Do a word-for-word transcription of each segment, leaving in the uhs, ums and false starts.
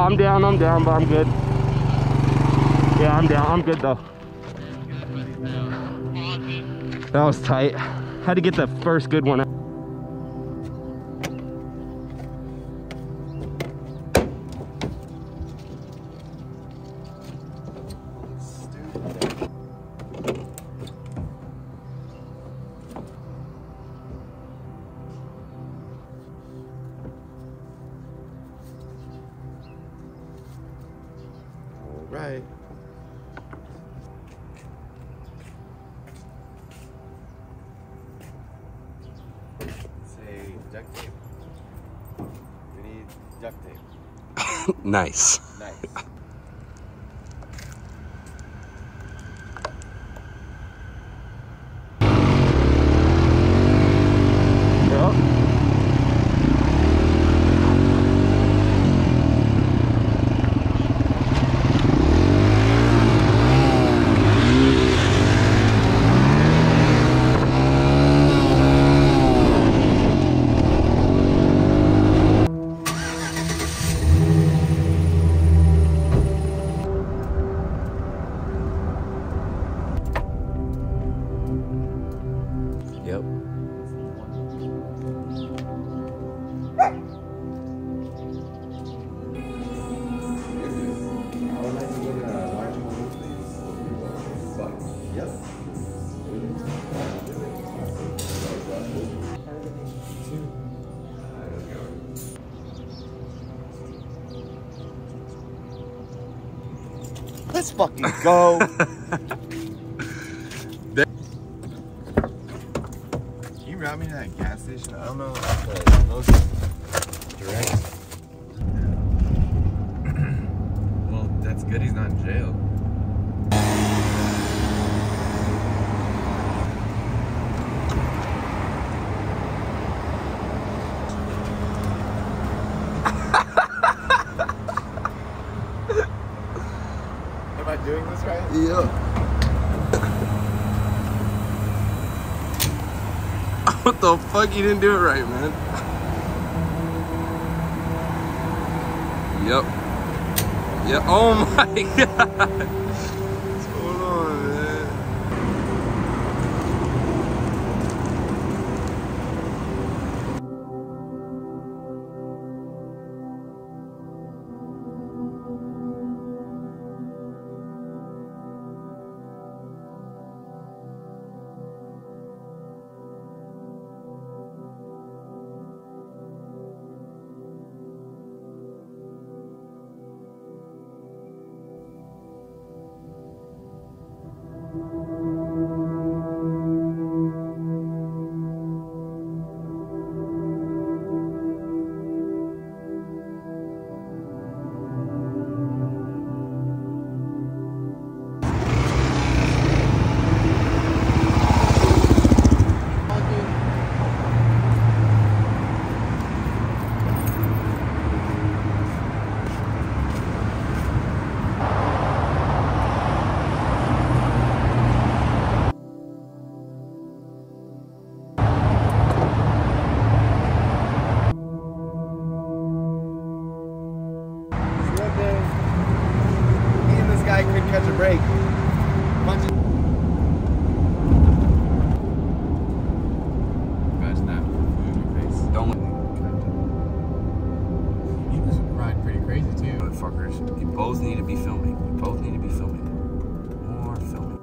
I'm down, I'm down, but I'm good. Yeah, I'm down, I'm good though. That was tight. Had to get the first good one out. Right. Say duct tape. We need duct tape. Nice. Nice. Let's fucking go. Can you route me to that gas station? I don't know the most direct. Well, that's good he's not in jail. Am I doing this right? Yeah. What the fuck? You didn't do it right, man. Yep. Yeah. Oh my god. What's going on, man? Catch a break. Bunch of guys not food in your face. Don't let me. He was riding pretty crazy too. Motherfuckers, you both need to be filming. You both need to be filming. More filming.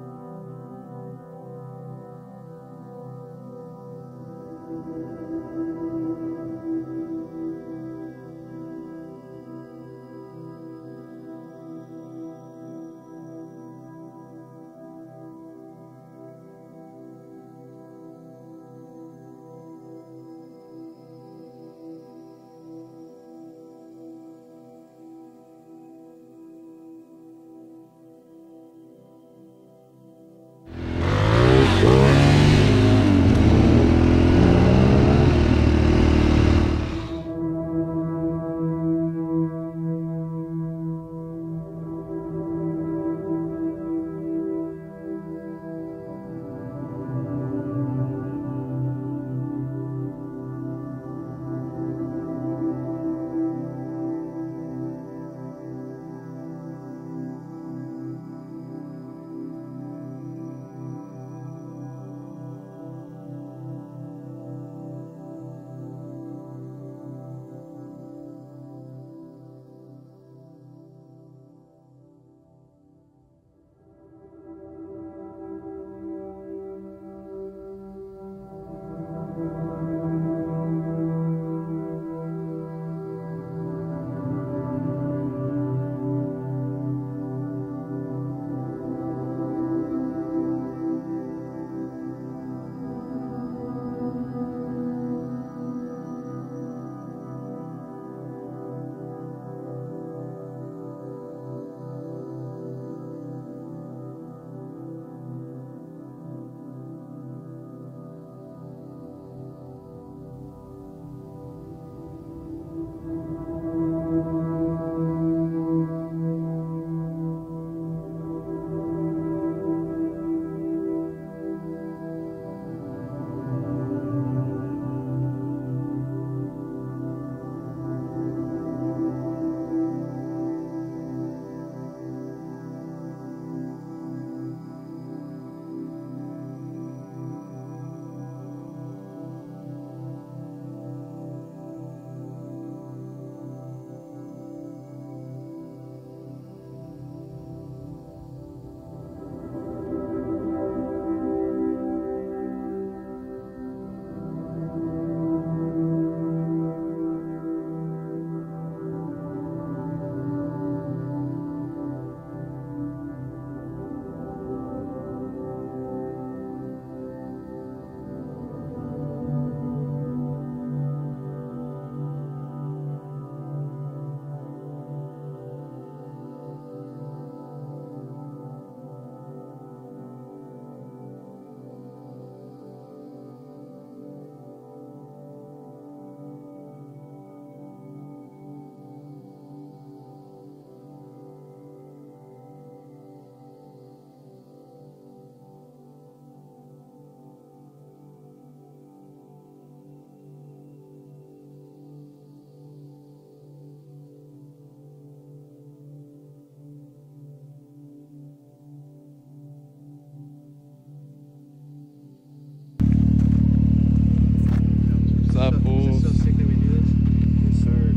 up, fools? So sick that we do this? Yes, sir.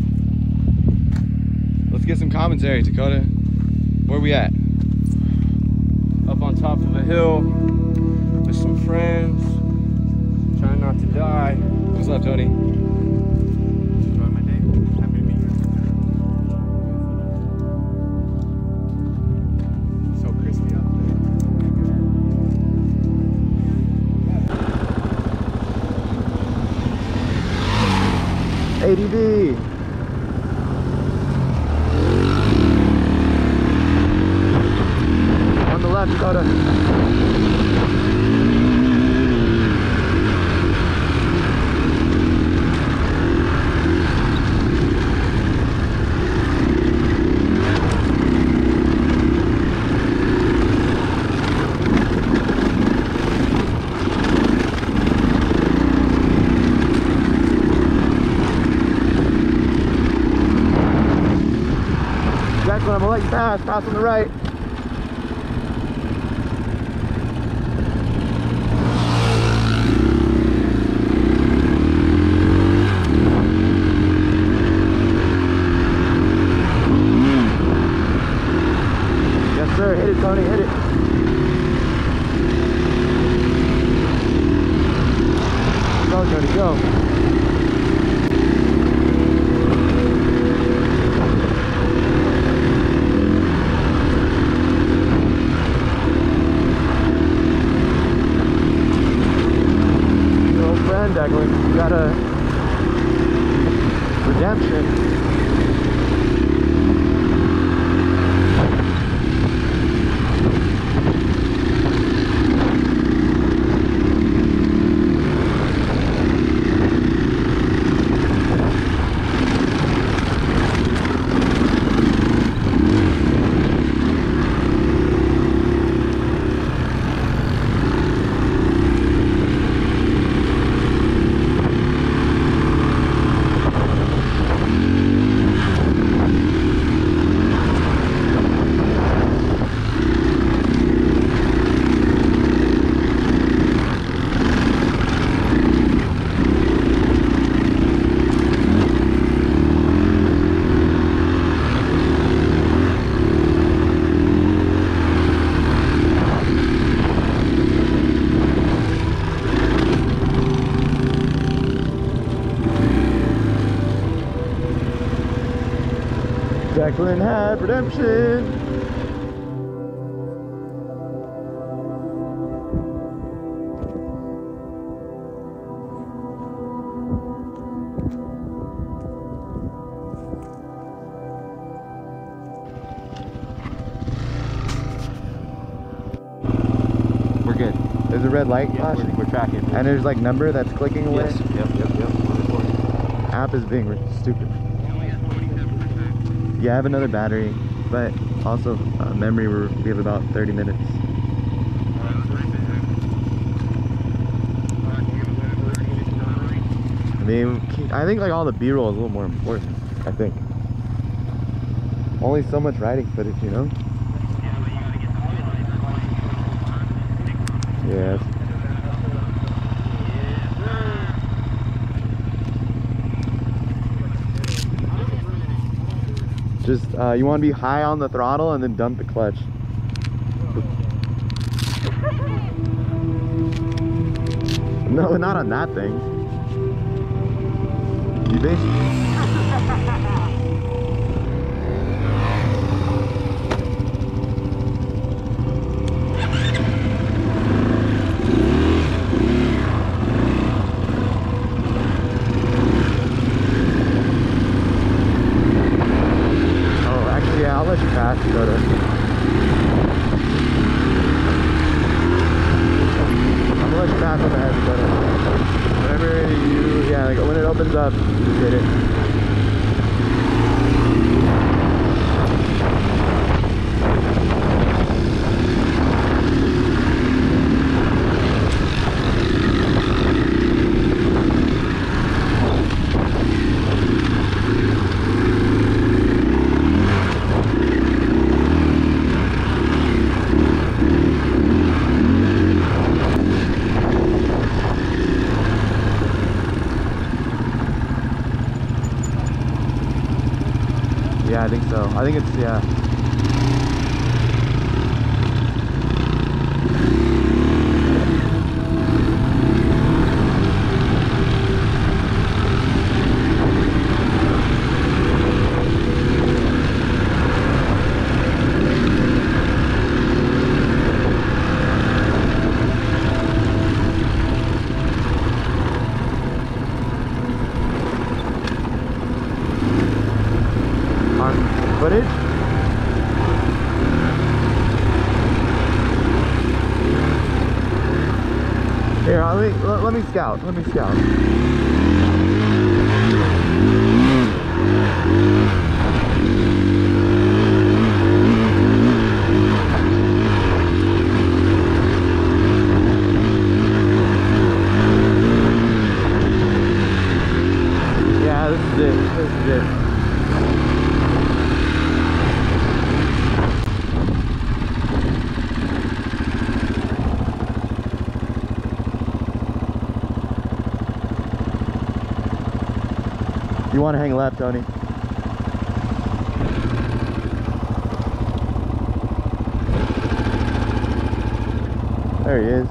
Let's get some commentary, Dakota. Where we at? Up on top of a hill with some friends, trying not to die. What's up, Tony? Enjoy my day. Happy to be here. So crispy out there. A D V. On the left, Dakota. I'm gonna let you pass, pass on the right. Yes sir, hit it Tony, hit it. Go Tony, go. You got a redemption. Jacqueline had redemption. We're good. There's a red light Yeah, flashing. we're, we're tracking. And there's like number that's clicking away. Yes. Yep, yep, yep. We're recording. App is being stupid. Yeah, I have another battery, but also uh, memory. We're, we have about thirty minutes. I mean, I think like all the B-roll is a little more important. I think only so much riding footage, you know. Yes. Just, uh, you want to be high on the throttle and then dump the clutch. No, not on that thing. You think? Yeah, I'll let you pass, Dakota. I'm gonna let you pass on the edge, Dakota. Whenever you, yeah, like when it opens up, just hit it. Yeah, I think so. I think it's, yeah. Footage? Here, let me, let, let me scout, let me scout. Yeah, this is it, this is it. You want to hang left, Tony? There he is.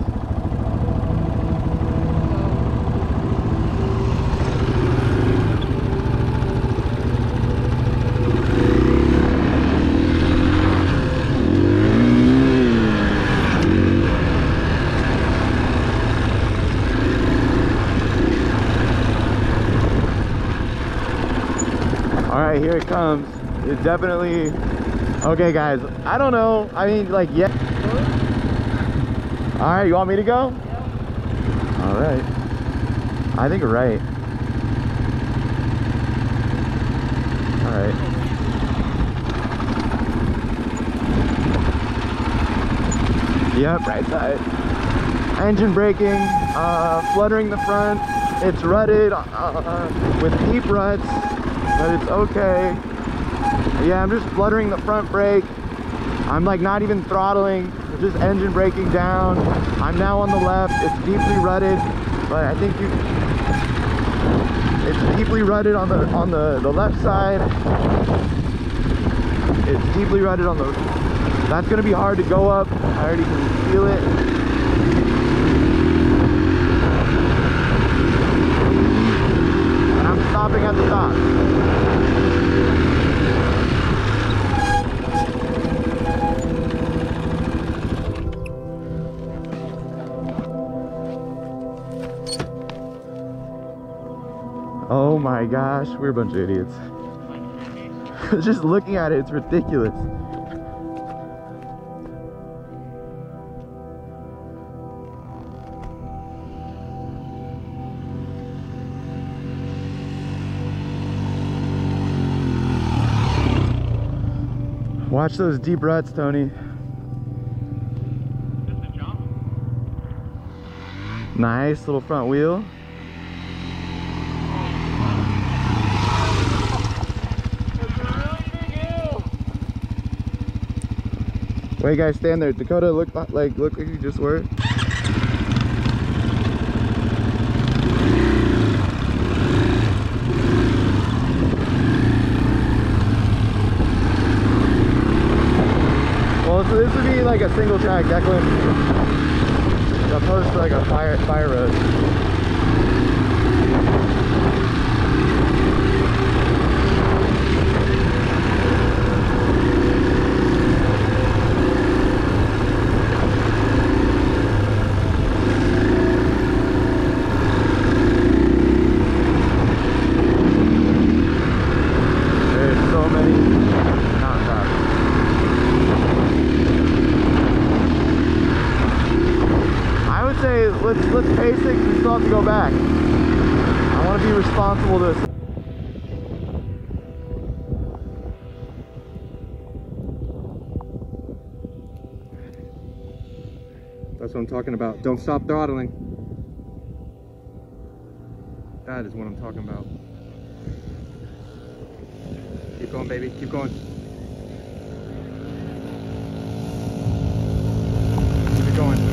Alright, here it comes. It's definitely... Okay, guys. I don't know. I mean, like, yeah. Alright, you want me to go? Yeah. Alright. I think we're right. Alright. Yep, right side. Engine braking, uh, fluttering the front. It's rutted uh, with deep ruts. But it's okay. Yeah, I'm just fluttering the front brake. I'm like not even throttling, just engine braking down. I'm now on the left. It's deeply rutted, but I think you it's deeply rutted on the on the, the left side. It's deeply rutted on the that's gonna be hard to go up. I already can feel it. And I'm stopping at the top. Oh my gosh, we're a bunch of idiots. Just looking at it, it's ridiculous. Watch those deep ruts, Tony. Just a jump. Nice little front wheel. Wait, guys, stand there. Dakota, look like look like you just were. Well, so this would be like a single track Declan, opposed to like a fire fire road. Let's, let's pace it because we still have to go back. I want to be responsible to this. That's what I'm talking about. Don't stop throttling. That is what I'm talking about. Keep going, baby. Keep going. Keep it going.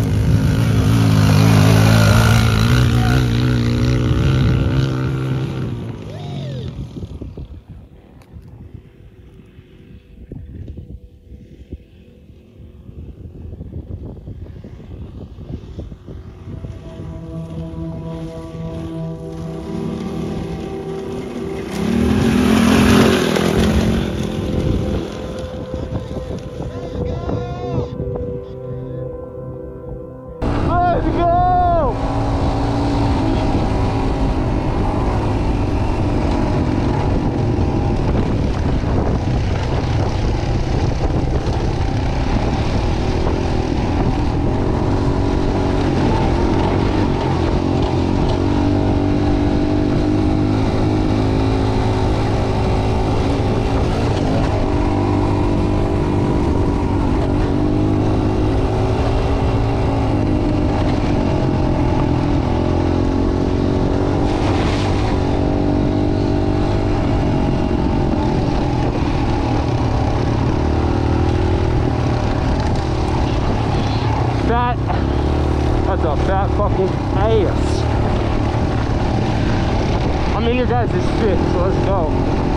I'm in your guys' shit, so let's go.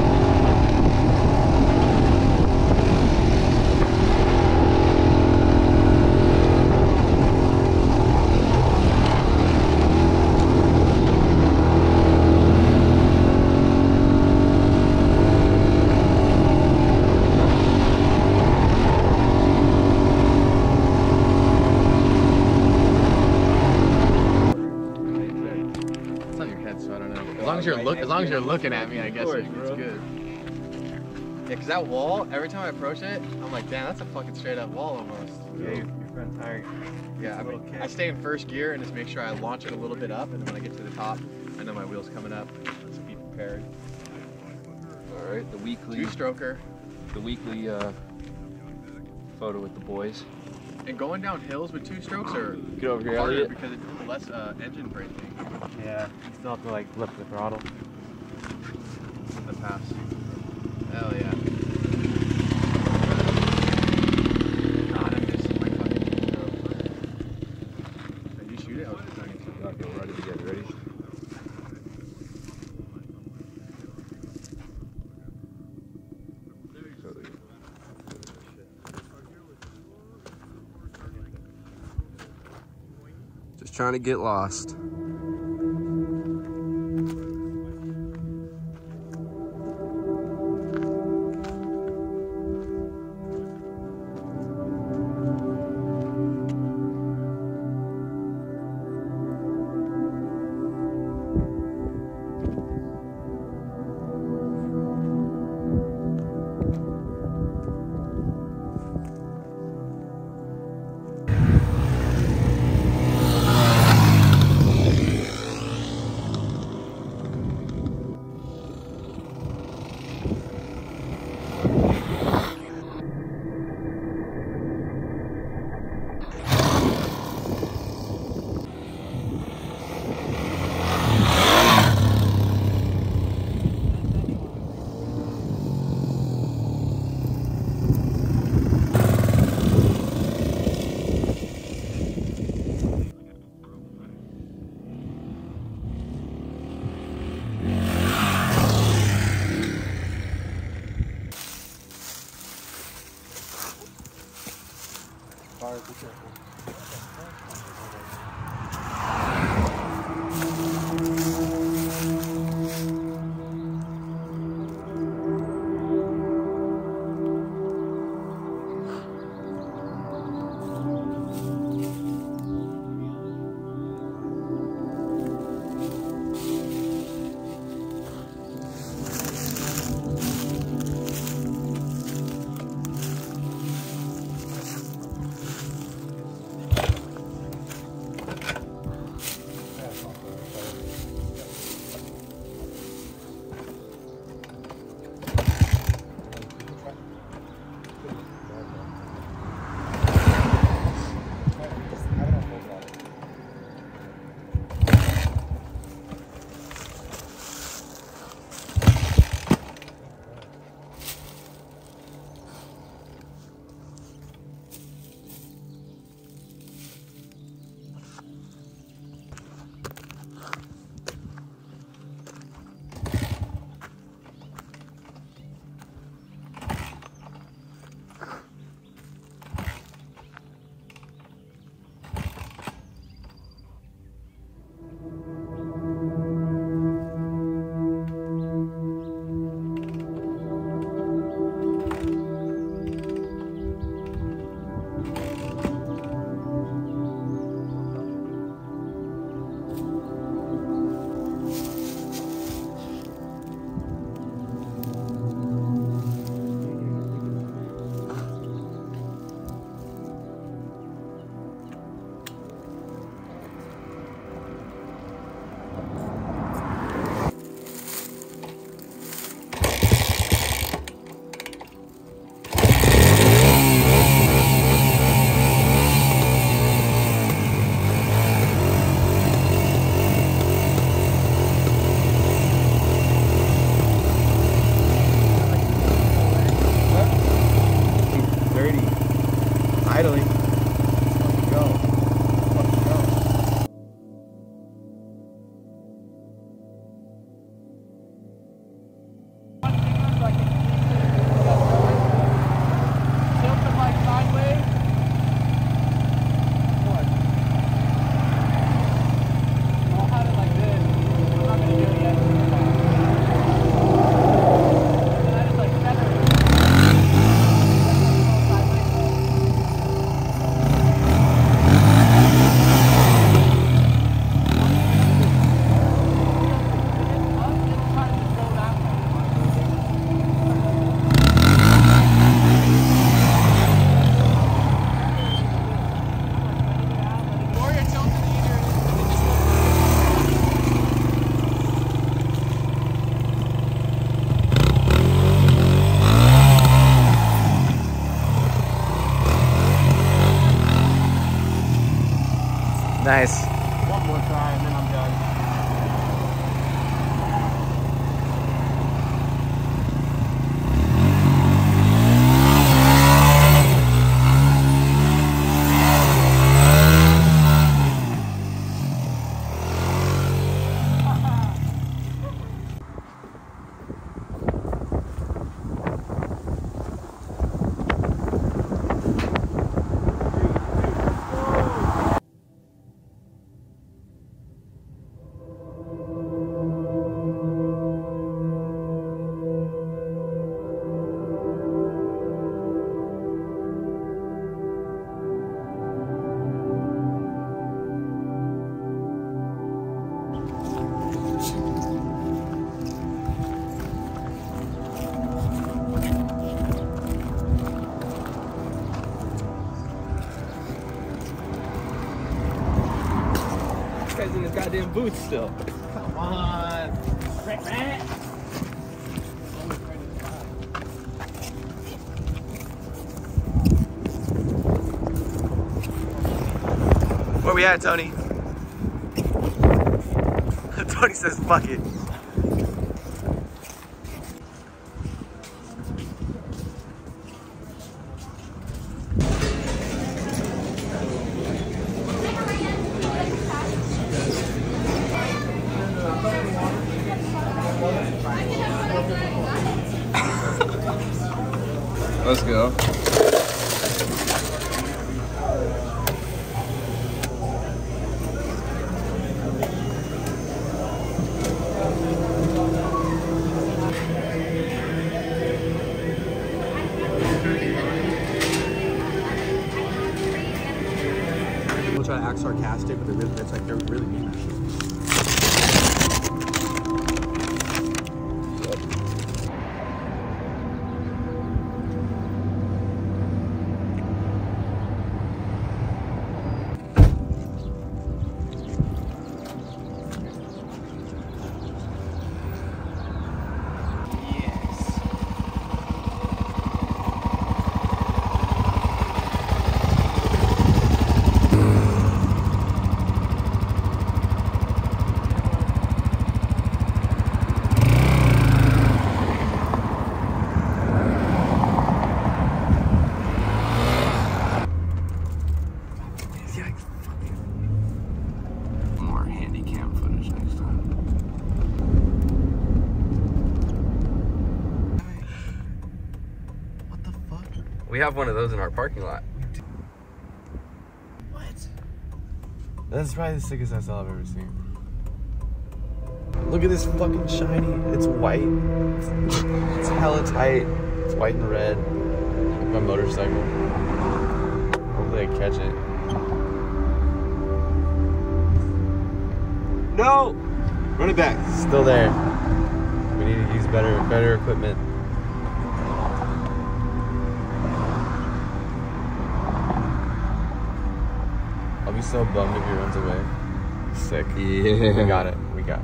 As long as you're look, as long as you're looking at me, I guess it's good. Yeah, cause that wall, every time I approach it, I'm like, damn, that's a fucking straight up wall almost. Yeah, your front tire. Yeah, I mean, I stay in first gear and just make sure I launch it a little bit up, and then when I get to the top, I know my wheel's coming up. So be prepared. All right, the weekly two-stroker. The weekly uh, photo with the boys. And going down hills with two strokes are Get over here, harder Elliot. because it's less uh, engine braking. Yeah, you still have to like lift the throttle. In the pass. Hell yeah. God, I'm missing my fucking stroke. Did you shoot it? I was just trying to shoot it. Okay, we're ready to get ready. Just trying to get lost. boots still. Come on. Where we at, Tony? Tony says, fuck it. Let's go. We'll try to act sarcastic, but they're really, it's like they're really mean. We have one of those in our parking lot. What? That's probably the sickest S L I've ever seen. Look at this fucking shiny. It's white. It's hella tight. It's white and red. Like my motorcycle. Hopefully I catch it. No! Run it back. It's still there. We need to use better, better equipment. I'll be so bummed if he runs away. Sick. Yeah. We got it. We got it.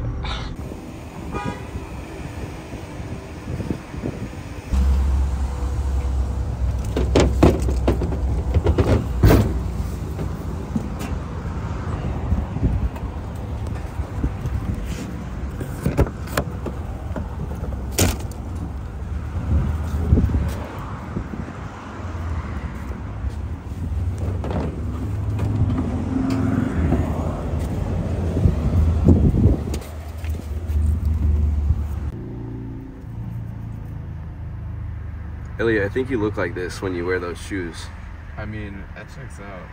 Elliot, I think you look like this when you wear those shoes. I mean, that checks out.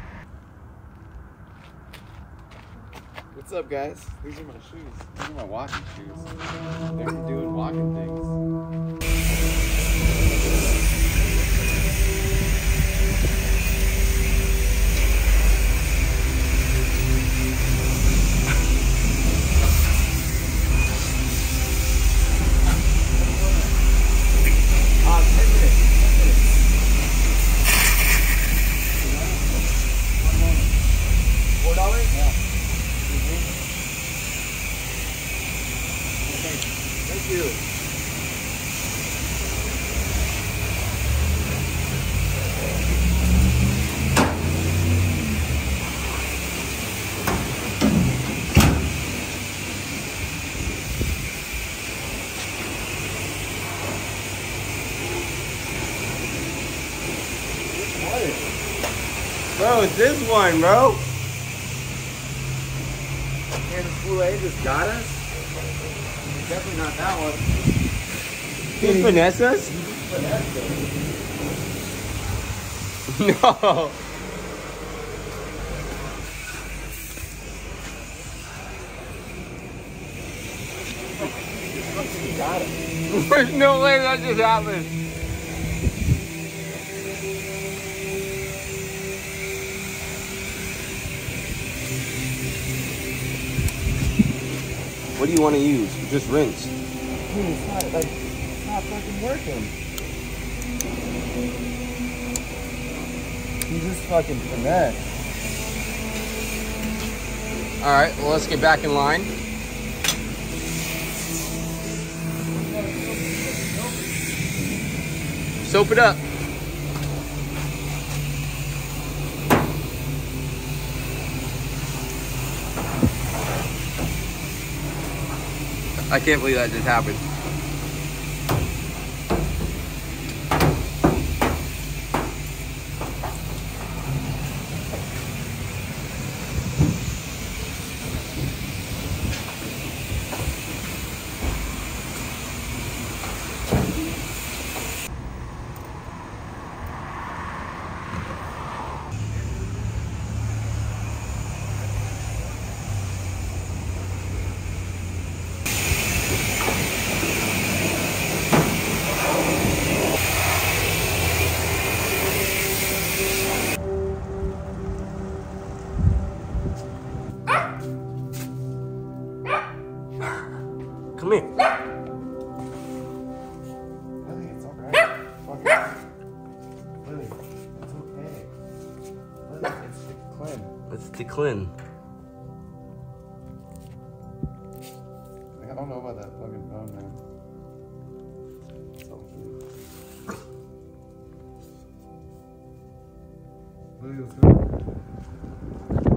What's up, guys? These are my shoes. These are my walking shoes. They're doing walking things. Bro, it's this one, bro. And the Full A just got us? Definitely not that one. You finesse us? No. Got it. There's no way that just happened. What do you want to use? Just rinse. Dude, it's not, like, it's not fucking working. He just fucking finesse. All right, well, let's get back in line. Soap it up. I can't believe that just happened. Come here. Lily, it's alright. Fuck it. Lily, it's okay. Lily, it's Clint. Let's declin. Like, I don't know about that fucking phone, man. It's all good. Lily, let's go.